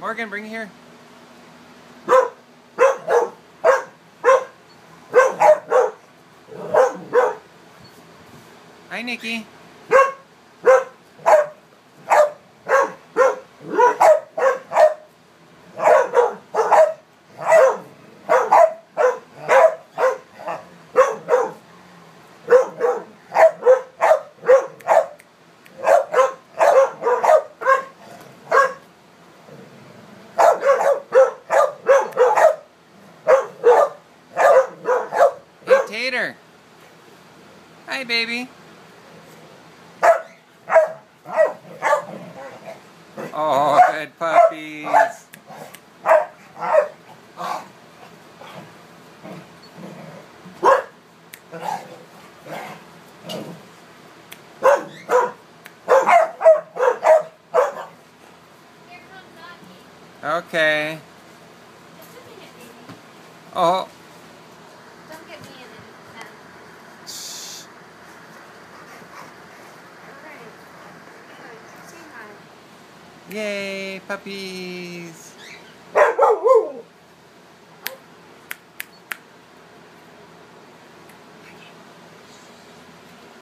Morgan, bring it here. Hi, Nikki. Hey, Tater. Hi, baby. Oh, good puppies. Okay. Oh. Don't get me in it. Shh. Alright. Good. Say hi. Yay, puppies.